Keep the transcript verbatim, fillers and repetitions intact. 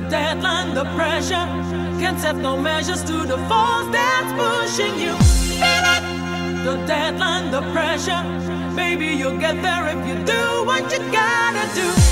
deadline, the pressure can't set no measures to the force that's pushing you. The deadline, the pressure, maybe you'll get there if you do what you gotta do.